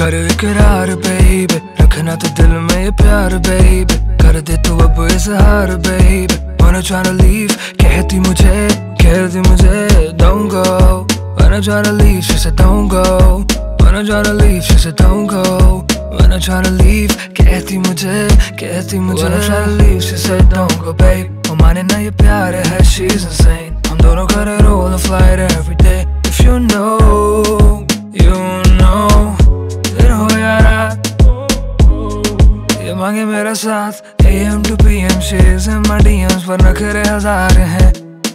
कर इकरार बेबी, रखना तो दिल में ये प्यार बेबी, कर दे तू अब इजहार baby. Wanna try to leave, कहती मुझे don't go। Wanna try to leave, she said don't go। Wanna try to leave, she said don't go। Wanna try to leave, कहती मुझे Wanna try to leave, she said don't go babe। वो माने ना ये प्यार है, she's insane। हम दोनों करे roll a flight every day। If you know, you know, दिन हो या रात ये मांगे मेरा साथ। AM to PM, she's in my DMs, पर नखरे हजार हैं।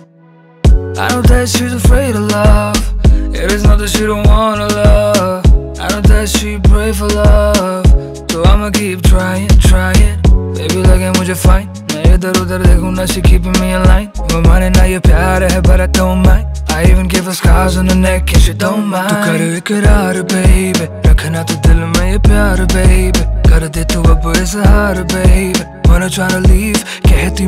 I know that she's afraid of love, it is not that she don't wanna love। I know that she pray for love, so I'ma keep trying। Baby लगे मुझे fine, मैं इधर उधर देखूं ना, she keeping me in line। वो माने ना ये प्यार है, but I don't mind। I even give her scars on the neck and she don't mind। तू कर इकरार baby, रखना तो दिल में ये प्यार baby, कर दे तू अब इजहार baby। Wanna try to leave, कहती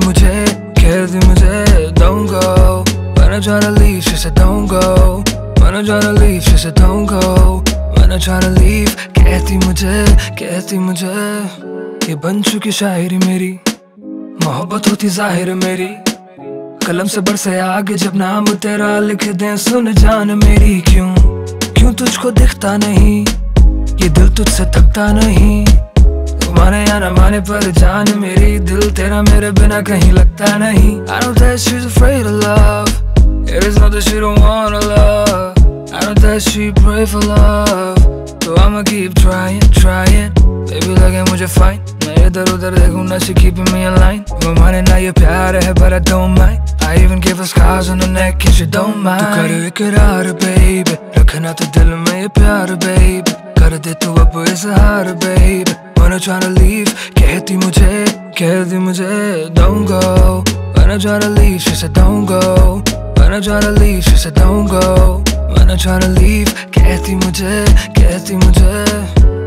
मुझे don't go। Wanna try to leave, she said don't go। Wanna try to leave, she said don't go। Wanna try to leave, कहती मुझे ये बन चुकी शायरी मेरी, मोहब्बत होती जाहिर मेरी, कलम से बरसे आगे जब नाम तेरा लिख दे सुन जान मेरी। क्यों तुझको दिखता नहीं, ये दिल तुझसे थकता नहीं। माने या ना माने पर जान मेरी, दिल तेरा मेरे बिना कहीं लगता नहीं। I know that she's afraid of love, it is not that she don't wanna love। I know that she pray for love, so I'ma keep trying। Baby लगे मुझे fine, मैं इधर उधर देखूं ना, she keeping me in line। वो माने ना ये प्यार है, but I don't mind। I even give her scars on the neck and she don't mind। तू कर इकरार baby, रखना तो दिल में ये प्यार baby, कर दे तू अब इजहार baby। Wanna try to leave, कहती मुझे don't go। Wanna try to leave, she said don't go। Wanna try to leave, she said don't go। Wanna try to leave, कहती मुझे